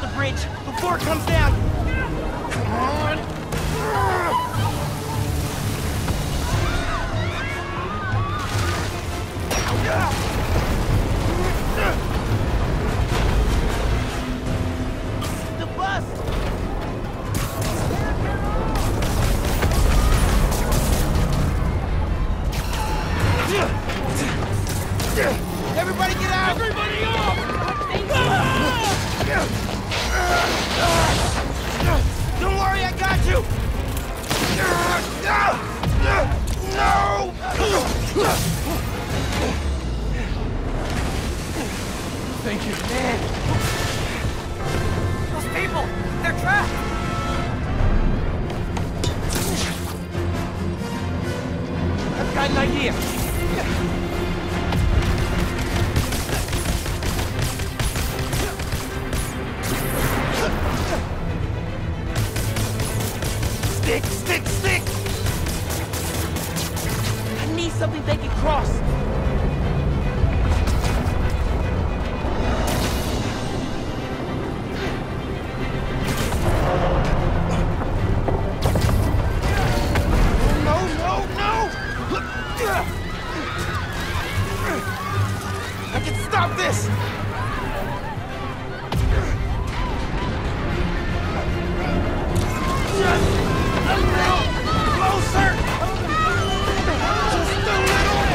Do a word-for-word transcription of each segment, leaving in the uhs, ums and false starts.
the bridge before it comes down! Come on! The bus! Everybody get out! Everybody up! Don't worry, I got you! No! Thank you. Man. Those people, they're trapped! I've got an idea. Stick, stick, stick! I need something they can cross. No, no, no! I can stop this! Just a little closer! Just a little!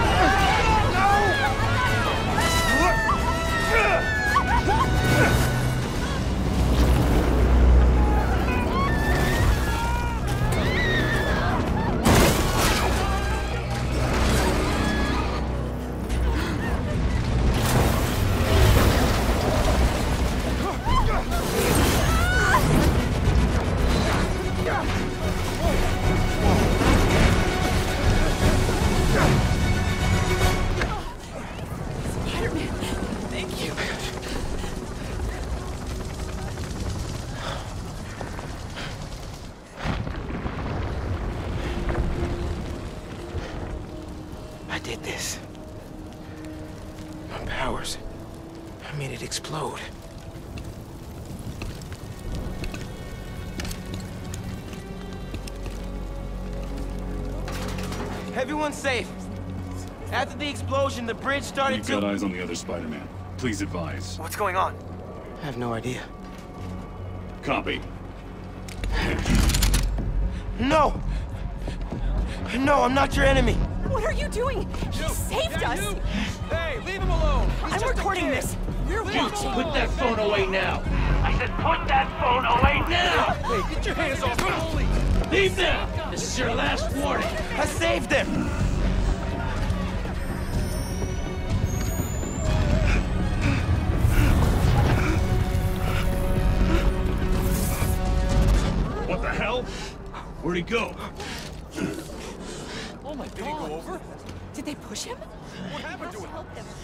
I did this. My powers. I made it explode. Everyone's safe. After the explosion, the bridge started You've to... got eyes on the other Spider-Man. Please advise. What's going on? I have no idea. Copy. No! No, I'm not your enemy. What are you doing? He saved us! Hey, leave him alone! He's I'm just a recording kid. this! You're You put that phone away now! I said put that phone away now! Hey, get your hands off him! Holy! Leave now! This is your last warning! I saved them! What the hell? Where'd he go? Oh my God! Did he go over? Did they push him? What happened to him? Help them.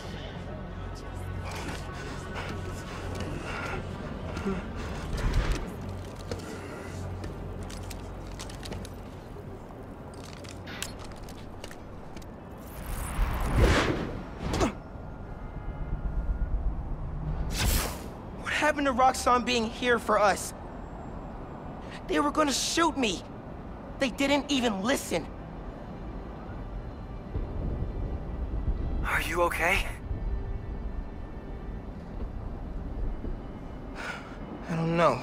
What happened to Roxxon being here for us? They were gonna shoot me. They didn't even listen. Are you okay? I don't know.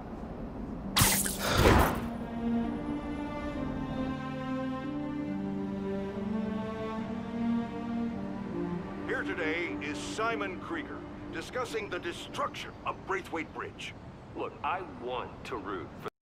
Here today is Simon Krieger, discussing the destruction of Braithwaite Bridge. Look, I want to root for